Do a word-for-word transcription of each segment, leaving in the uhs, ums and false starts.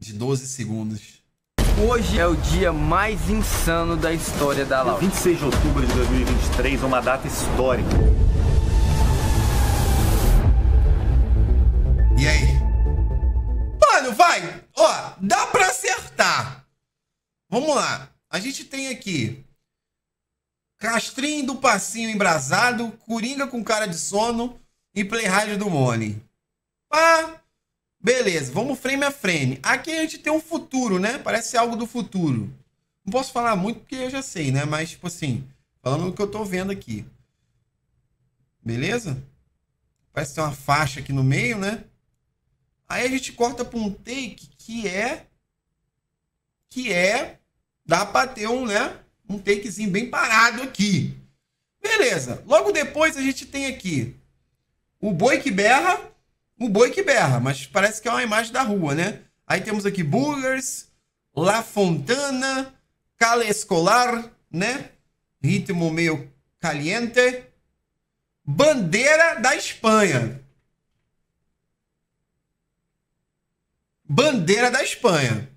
de doze segundos. Hoje é o dia mais insano da história da Loud. vinte e seis de outubro de dois mil e vinte e três, uma data histórica. E aí? Mano, vai! Ó, dá pra acertar. Vamos lá. A gente tem aqui Castrinho do Passinho Embrasado, Coringa com Cara de Sono e Playhard do Money. Pá! Beleza, vamos frame a frame. Aqui a gente tem um futuro, né? Parece algo do futuro. Não posso falar muito porque eu já sei, né? Mas, tipo assim, falando o que eu tô vendo aqui. Beleza? Parece ter uma faixa aqui no meio, né? Aí a gente corta para um take que é... Que é... Dá pra ter um, né? Um takezinho bem parado aqui. Beleza. Logo depois a gente tem aqui o boi que berra... O boi que berra, mas parece que é uma imagem da rua, né? Aí temos aqui Burgers, La Fontana, Cala Escolar, né? Ritmo meio caliente. Bandeira da Espanha. Bandeira da Espanha.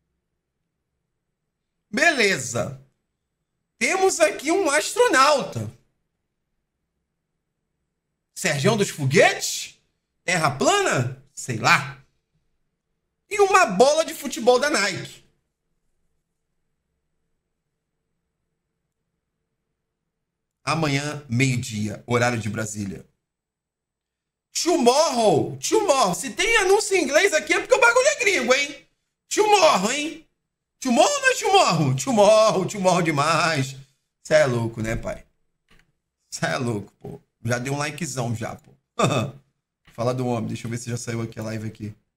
Beleza. Temos aqui um astronauta. Sergião dos Foguetes? Terra plana? Sei lá. E uma bola de futebol da Nike. Amanhã, meio-dia, horário de Brasília. Tomorrow! Tomorrow! Se tem anúncio em inglês aqui é porque o bagulho é gringo, hein? Tomorrow, hein? Tomorrow não é tomorrow? Tomorrow, tomorrow demais. Cê é louco, né, pai? Cê é louco, pô. Já deu um likezão já, pô. Fala do homem. Deixa eu ver se já saiu aqui a live aqui.